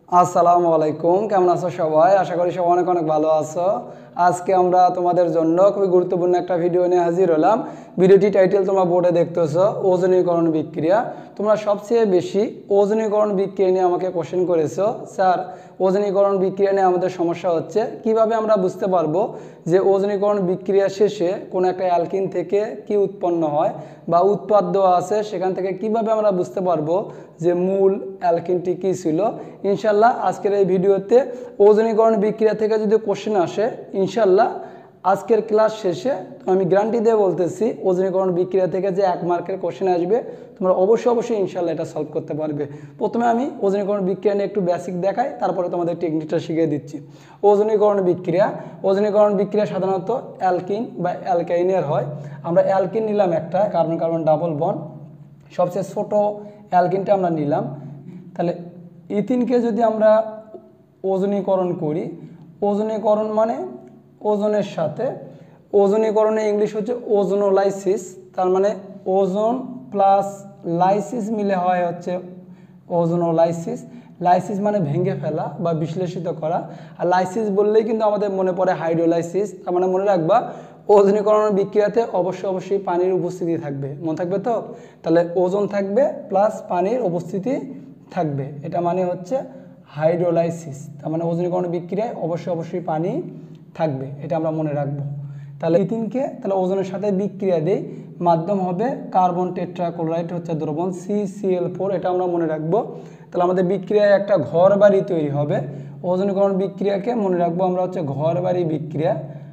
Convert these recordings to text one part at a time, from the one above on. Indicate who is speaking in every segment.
Speaker 1: আসসালামু আলাইকুম, কেমন আছো সবাই? আশা করি সবাই অনেক অনেক ভালো আছো। আজকে আমরা তোমাদের জন্য খুবই গুরুত্বপূর্ণ একটা ভিডিও নিয়ে হাজির হলাম। ভিডিওটি টাইটেল তোমরা বোর্ডে দেখতেছো, ওজনীকরণ বিক্রিয়া। তোমরা সবচেয়ে বেশি ওজনীকরণ বিক্রিয়া নিয়ে আমাকে কোশ্চেন করেছো, স্যার ওজনীকরণ বিক্রিয়া নিয়ে আমাদের সমস্যা হচ্ছে, কিভাবে আমরা বুঝতে পারবো যে ওজনীকরণ বিক্রিয়া শেষে কোনো একটা অ্যালকিন থেকে কি উৎপন্ন হয় বা উৎপাদ দেওয়া আছে সেখান থেকে কিভাবে আমরা বুঝতে পারবো যে মূল অ্যালকিনটি কী ছিল। ইনশাল্লাহ আজকের এই ভিডিওতে ওজনীকরণ বিক্রিয়া থেকে যদি কোশ্চেন আসে, ইনশাল্লাহ আজকের ক্লাস শেষে আমি গ্যারান্টি দিয়ে বলতেছি ওজনীকরণ বিক্রিয়া থেকে যে 1 মার্কের কোশ্চেন আসবে তোমরা অবশ্যই ইনশাল্লাহ এটা সলভ করতে পারবে। প্রথমে আমি ওজনীকরণ বিক্রিয়া নিয়ে একটু বেসিক দেখাই, তারপরে তোমাদের টেকনিকটা শিখিয়ে দিচ্ছি। ওজনীকরণ বিক্রিয়া সাধারণত অ্যালকিন বা অ্যালকাইনের হয়। আমরা অ্যালকিন নিলাম একটা, কার্বন কার্বন ডাবল বন্ড, সবচেয়ে ছোট অ্যালকিনটা আমরা নিলাম। তাহলে ইথিনকে যদি আমরা ওজনীকরণ করি, ওজনীকরণ মানে ওজনের সাথে, ওজনীকরণে ইংলিশ হচ্ছে ওজোনোলাইসিস, তার মানে ওজন প্লাস লাইসিস মিলে হয় হচ্ছে ওজোনোলাইসিস। লাইসিস মানে ভেঙে ফেলা বা বিশ্লেষিত করা, আর লাইসিস বললেই কিন্তু আমাদের মনে পড়ে হাইড্রোলাইসিস। তার মানে মনে রাখবা ওজনীকরণ বিক্রিয়াতে অবশ্যই পানির উপস্থিতি থাকবে, মনে থাকবে তো। তাহলে ওজন থাকবে প্লাস পানির উপস্থিতি থাকবে, এটা মানে হচ্ছে হাইড্রোলাইসিস। তার মানে ওজনীকরণ বিক্রিয়ায় অবশ্যই পানি থাকবে, এটা আমরা মনে রাখবো। তাহলে ইথিনকে তাহলে ওজনের সাথে বিক্রিয়া দেই, মাধ্যম হবে কার্বন টেট্রাক্লোরাইড হচ্ছে দ্রবণ CCl4, এটা আমরা মনে রাখবো। তাহলে আমাদের বিক্রিয়ায় একটা ঘর বাড়ি তৈরি হবে। ওজনীকরণ বিক্রিয়াকে মনে রাখবো আমরা হচ্ছে ঘর বাড়ি বিক্রিয়া।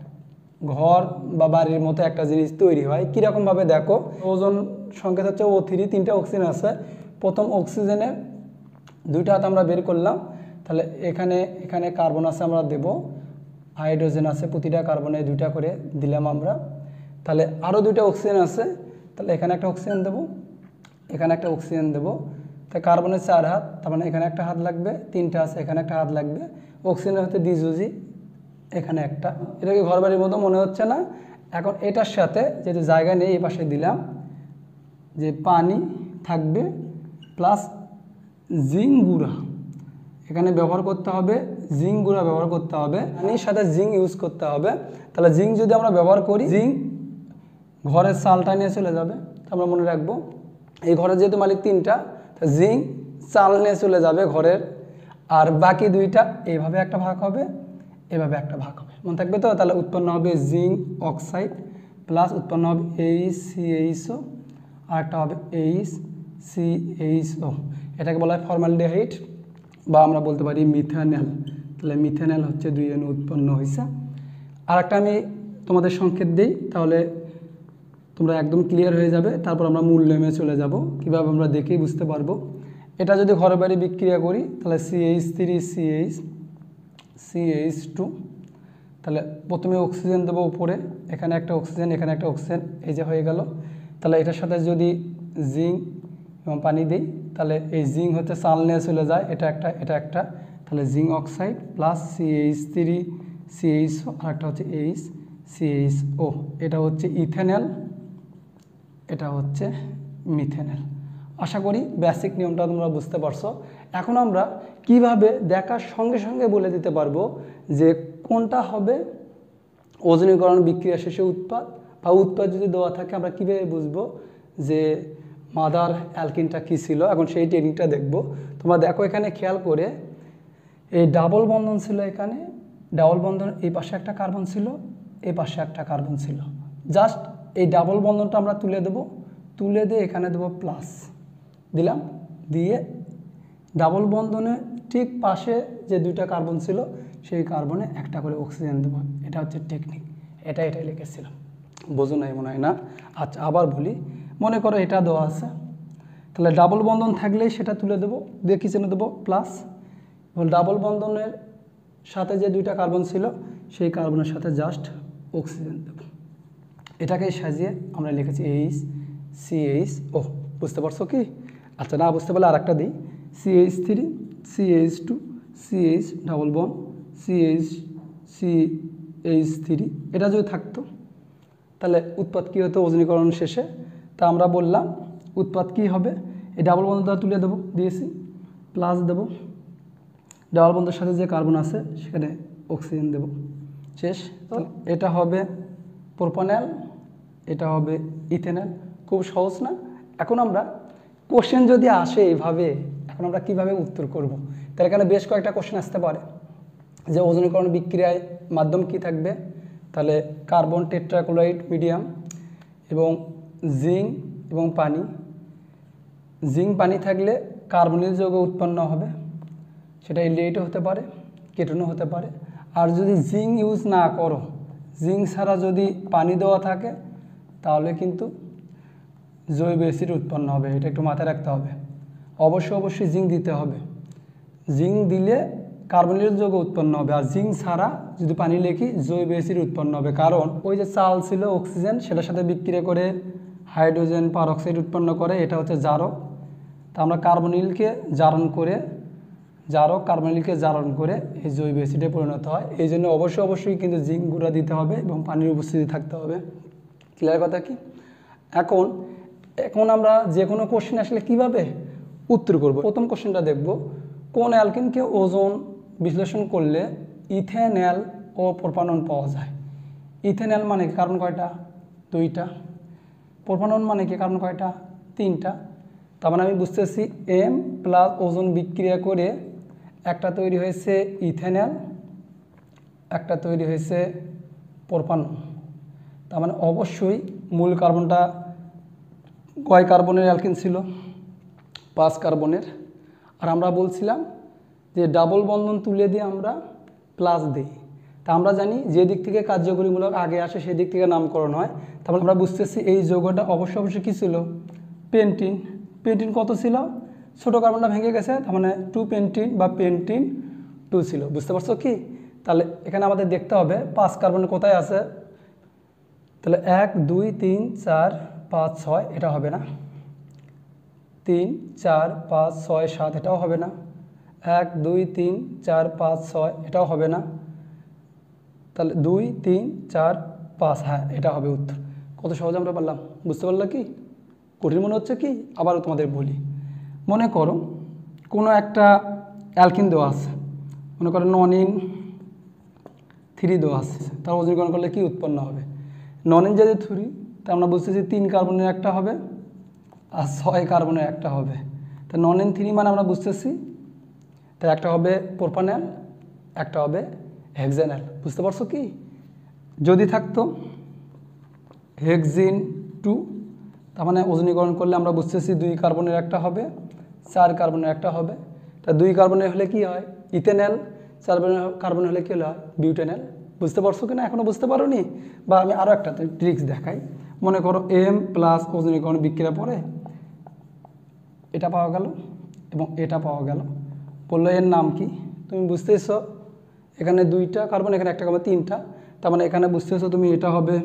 Speaker 1: ঘর বা বাড়ির মতো একটা জিনিস তৈরি হয়। কীরকমভাবে দেখো, ওজন সংকেত হচ্ছে O3, 3টা অক্সিজেন আছে। প্রথম অক্সিজেনের 2টা হাত আমরা বের করলাম, তাহলে এখানে কার্বন আছে আমরা দেব, হাইড্রোজেন আছে, প্রতিটা কার্বনে 2টা করে দিলাম আমরা। তাহলে আরও 2টা অক্সিজেন আছে, তাহলে এখানে একটা অক্সিজেন দেব, এখানে একটা অক্সিজেন দেব। তাই কার্বনের 4 হাত, তার মানে এখানে একটা হাত লাগবে, 3টা আছে, এখানে একটা হাত লাগবে। অক্সিজেনের হচ্ছে দ্বিযোজী, এখানে একটা। এটাকে ঘরবাড়ির মতো মনে হচ্ছে না? এখন এটার সাথে যেহেতু জায়গা নেই, এই পাশে দিলাম যে পানি থাকবে প্লাস জিঙ্ক গুঁড়া, এখানে ব্যবহার করতে হবে, জিঙ্ক গুঁড়া ব্যবহার করতে হবে, পানির সাথে জিঙ্ক ইউজ করতে হবে। তাহলে জিঙ্ক যদি আমরা ব্যবহার করি, জিঙ্ক ঘরের চালটা নিয়ে চলে যাবে, আমরা মনে রাখবো। এই ঘরের যেহেতু মালিক 3টা, জিঙ্ক চাল নিয়ে চলে যাবে ঘরের, আর বাকি 2টা এইভাবে একটা ভাগ হবে, এভাবে একটা ভাগ হবে, মনে থাকবে তো। তাহলে উৎপন্ন হবে জিঙ্ক অক্সাইড প্লাস উৎপন্ন হবে HCHO, আর একটা হবে HCHO, এটাকে বলা হয় ফর্মালডিহাইড বা আমরা বলতে পারি মিথানল। তাহলে মিথানল হচ্ছে 2 অণু উৎপন্ন হয়েছে। আর একটা আমি তোমাদের সংকেত দিই, তাহলে তোমরা একদম ক্লিয়ার হয়ে যাবে। তারপর আমরা মূল নেমে চলে যাব, কীভাবে আমরা দেখেই বুঝতে পারবো। এটা যদি ঘরে বাড়ি বিক্রিয়া করি, তাহলে CH3 CH2, তাহলে প্রথমে অক্সিজেন দেবো উপরে, এখানে একটা অক্সিজেন, এখানে একটা অক্সিজেন, এই যে হয়ে গেল। তাহলে এটার সাথে যদি জিঙ্ক এবং পানি দিই, তাহলে এই জিঙ্ক হচ্ছে চাল নিয়ে চলে যায়, এটা একটা। তাহলে zinc oxide plus CH3 CHO, আর একটা হচ্ছে HCHO, এটা হচ্ছে ইথেনল, এটা হচ্ছে মিথেনল। আশা করি বেসিক নিয়মটা তোমরা বুঝতে পারছো। এখন আমরা কিভাবে দেখার সঙ্গে সঙ্গে বলে দিতে পারবো যে কোনটা হবে ওজনীকরণ বিক্রিয়া শেষে উৎপাদ, বা উৎপাদ যদি দেওয়া থাকে আমরা কীভাবে বুঝবো যে মাদার অ্যালকিনটা কী ছিল। এখন সেই টেকনিকটা দেখবো। তোমরা দেখো এখানে খেয়াল করে, এই ডাবল বন্ধন ছিল, এখানে ডাবল বন্ধন, এই পাশে একটা কার্বন ছিল, এই পাশে একটা কার্বন ছিল। জাস্ট এই ডাবল বন্ধনটা আমরা তুলে দেব, তুলে দিয়ে এখানে দেবো প্লাস দিলাম, দিয়ে ডাবল বন্ধনে ঠিক পাশে যে 2টা কার্বন ছিল সেই কার্বনে একটা করে অক্সিজেন দেবো। এটা হচ্ছে টেকনিক, এটাই লিখেছিলাম, বোঝো নাই মনে হয় না? আচ্ছা আবার বলি, মনে করো এটা দেওয়া আছে, তাহলে ডাবল বন্ধন থাকলেই সেটা তুলে দেবো, দিয়ে কি চিহ্ন দেবো? প্লাস। এবং ডাবল বন্ধনের সাথে যে 2টা কার্বন ছিল সেই কার্বনের সাথে জাস্ট অক্সিজেন দেব। এটাকেই সাজিয়ে আমরা লিখেছি HCHO। বুঝতে পারছো কি? আচ্ছা না বুঝতে পারলে আর একটা দিই, CH3 CH2 CH double bond CH3, এটা যদি থাকতো তাহলে উৎপাদ কী হতো ওজনীকরণ শেষে? তা আমরা বললাম উৎপাদ কী হবে, এই ডাবল বন্ধনটা তুলে দেবো, দিয়েছি, প্লাস দেব, ডাবল বন্ডের সাথে যে কার্বন আছে সেখানে অক্সিজেন দেব, শেষ। তো এটা হবে প্রোপানল, এটা হবে ইথেনল। খুব সহজ না? এখন আমরা কোশ্চেন যদি আসে এইভাবে, এখন আমরা কিভাবে উত্তর করব? তার এখানে বেশ কয়েকটা কোশ্চেন আসতে পারে যে ওজনীকরণ বিক্রিয়ায় মাধ্যম কি থাকবে, তাহলে কার্বন টেট্রাক্লোরাইড মিডিয়াম এবং জিঙ্ক এবং পানি। জিঙ্ক পানি থাকলে কার্বনিল যৌগ উৎপন্ন হবে, সেটা এলডিহাইডও হতে পারে, কেটোনও হতে পারে। আর যদি জিঙ্ক ইউজ না করো, জিঙ্ক ছাড়া যদি পানি দেওয়া থাকে তাহলে কিন্তু জৈব অ্যাসিড উৎপন্ন হবে। এটা একটু মাথায় রাখতে হবে। অবশ্যই জিঙ্ক দিতে হবে। জিঙ্ক দিলে কার্বনিল যৌগ উৎপন্ন হবে, আর জিঙ্ক ছাড়া যদি পানি লিখি জৈব অ্যাসিড উৎপন্ন হবে। কারণ ওই যে চাল ছিল অক্সিজেন, সেটার সাথে বিক্রিয়া করে হাইড্রোজেন পারঅক্সাইড উৎপন্ন করে, এটা হচ্ছে জারক। তা আমরা কার্বনিলকে কার্বনিলকে জারণ করে এই জৈব অ্যাসিডে পরিণত হয়। এই জন্য অবশ্যই কিন্তু জিঙ্ক গুঁড়া দিতে হবে এবং পানির উপস্থিতি থাকতে হবে। ক্লিয়ার কথা কি? এখন আমরা যে কোনো কোশ্চেন আসলে কিভাবে উত্তর করব। প্রথম কোশ্চেনটা দেখব, কোন অ্যালকিনকে ওজোন বিশ্লেষণ করলে ইথেনল ও প্রোপানন পাওয়া যায়। ইথেনল মানে কি কার্বন কয়টা? 2টা। প্রোপানন মানে কি কার্বন কয়টা? 3টা। তার মানে আমি বুঝতেছি M প্লাস ওজোন বিক্রিয়া করে একটা তৈরি হয়েছে ইথেনল, একটা তৈরি হয়েছে প্রোপানন। তার মানে অবশ্যই মূল কার্বনটা কয় কার্বনের অ্যালকিন ছিল? 5 কার্বনের। আর আমরা বলছিলাম যে ডাবল বন্ধন তুলে দিয়ে আমরা প্লাস দিই। তা আমরা জানি যে দিক থেকে কার্যকরীমূলক আগে আসে সেই দিক থেকে নামকরণ হয়। তারপর আমরা বুঝতেছি এই যৌগটা অবশ্যই কী ছিল? পেন্টিন। পেন্টিন কত ছিল? ছোটো কার্বনটা ভেঙে গেছে, তার মানে 2 পেন্টিন বা পেন্টিন 2 ছিল। বুঝতে পারছো কি? তাহলে এখানে আমাদের দেখতে হবে 5 কার্বন কোথায় আছে। তাহলে 1 2 3 4 5 6 এটা হবে না, 3 4 5 6 7 এটাও হবে না, 1 2 3 4 5 6 এটাও হবে না, তাহলে 2 3 4 5, হ্যাঁ এটা হবে উত্তর। কত সহজে আমরা পারলাম, বুঝতে পারলাম কি? কঠিন মনে হচ্ছে কি? আবারও তোমাদের বলি, মনে করো কোনো একটা অ্যালকিন দেওয়া আছে, মনে করো ননিন 3 দেওয়া আছে, তার ওজনীকরণ করলে কি উৎপন্ন হবে? ননিন যদি 3, তা আমরা বুঝতেছি 3 কার্বনের একটা হবে আর 6 কার্বনের একটা হবে। তা ননিন 3 মানে আমরা বুঝতেছি তাই একটা হবে প্রোপানল, একটা হবে হেক্সানল। বুঝতে পারছো কি? যদি থাকতো হেক্সিন 2, তার মানে ওজনীকরণ করলে আমরা বুঝতেছি 2 কার্বনের একটা হবে, 4 কার্বনের একটা হবে। তা 2 কার্বনের হলে কি হয়? ইথেনল। 4 কার্বন হলে কি হয়? বিউটেনল। বুঝতে পারছো কিনা? এখনও বুঝতে পারো নি? বা আমি আরও একটা ট্রিক্স দেখাই। মনে করো M প্লাস ওজনীকরণ বিক্রিয়া পরে এটা পাওয়া গেল এবং এটা পাওয়া গেল, বললো এর নাম কি? তুমি বুঝতেছো এখানে 2টা কার্বন, এখানে একটা কার্বন, 3টা। তার মানে এখানে বুঝতেছো তুমি এটা হবে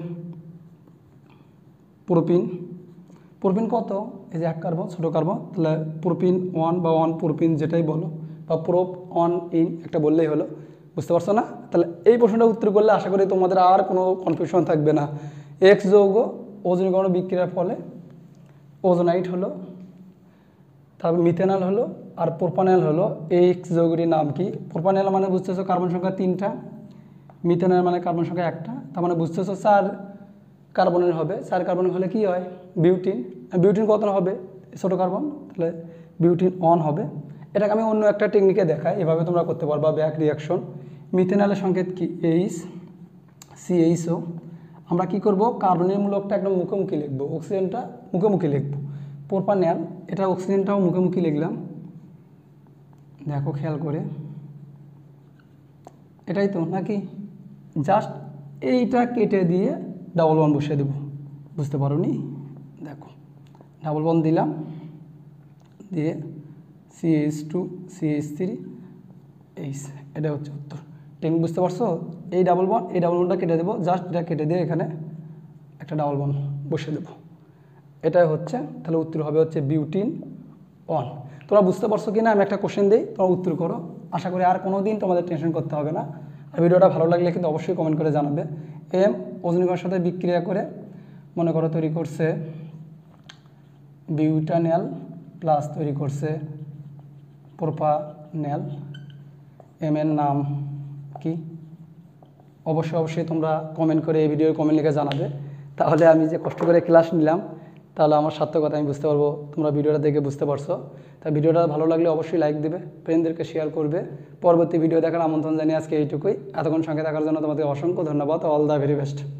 Speaker 1: প্রোপিন। প্রোপিন কত? এই যে 1 কার্বন, ছোটো কার্বন, তাহলে প্রোপিন 1 বা 1 প্রোপিন যেটাই বলো, বা প্রোপ 1 ইন একটা বললেই হলো। বুঝতে পারছো না? তাহলে এই প্রশ্নটা উত্তর করলে আশা করি তোমাদের আর কোনো কনফিউশন থাকবে না। এক্স যৌগ ওজনীকরণ বিক্রিয়ার ফলে ওজোনাইট হলো, তারপর মিথেনল হলো, আর প্রোপানল হলো। এই এক্স যৌগটির নাম কি? প্রোপানল মানে বুঝতেছো কার্বন সংখ্যা 3টা, মিথেনল মানে কার্বন সংখ্যা 1টা, তার মানে বুঝতেছো 4 কার্বনের হবে। 4 কার্বনের হলে কি হয়? বিউটিন। বিউটিন কত হবে? ছোটো কার্বন, তাহলে বিউটিন 1 হবে। এটাকে আমি অন্য একটা টেকনিকে দেখাই, এভাবে তোমরা করতে পারবা ব্যাক রিয়াকশন। মিথেনলের সংকেত কি? H CHO। আমরা কি করব? কার্বনের মূলকটা একদম মুখোমুখি লিখবো, অক্সিজেনটা মুখোমুখি লিখবো। প্রোপানল, এটা অক্সিজেনটাও মুখোমুখি লিখলাম, দেখো খেয়াল করে, এটাই তো নাকি? জাস্ট এইটা কেটে দিয়ে ডাবল ওয়ান বসিয়ে দেবো। বুঝতে পারো নি? দেখো ডাবল ওয়ান দিলাম, দিয়ে CH2 CH3 H, এটা হচ্ছে উত্তর। টেন বুঝতে পারছো? এই ডাবল ওয়ানটা কেটে দেবো, জাস্ট এটা কেটে দিয়ে এখানে একটা ডাবল ওয়ান বসিয়ে দেবো, এটাই হচ্ছে। তাহলে উত্তর হবে হচ্ছে বিউটিন 1। তোমরা বুঝতে পারছো কি না? আমি একটা কোশ্চেন দিই, তোমরা উত্তর করো। আশা করি আর কোনো দিন তোমাদের টেনশন করতে হবে না। আর ভিডিওটা ভালো লাগলে কিন্তু অবশ্যই কমেন্ট করে জানাবে। M ওজনীকরণের সাথে বিক্রিয়া করে মনে করো তৈরি করছে বিউটানল, প্লাস তৈরি করছে প্রোপানল, এম এর নাম কি অবশ্যই তোমরা কমেন্ট করে এই ভিডিওর কমেন্ট লিখে জানাবে। তাহলে আমি যে কষ্ট করে ক্লাস নিলাম তাহলে আমার সার্থকতা আমি বুঝতে পারবো, তোমরা ভিডিওটা দেখে বুঝতে পারছো। তাই ভিডিওটা ভালো লাগলে অবশ্যই লাইক দেবে, ফ্রেন্ডদেরকে শেয়ার করবে। পরবর্তী ভিডিও দেখার আমন্ত্রণ জানিয়ে আজকে এইটুকুই। এতক্ষণ সঙ্গে থাকার জন্য তোমাদের অসংখ্য ধন্যবাদ। All the very best.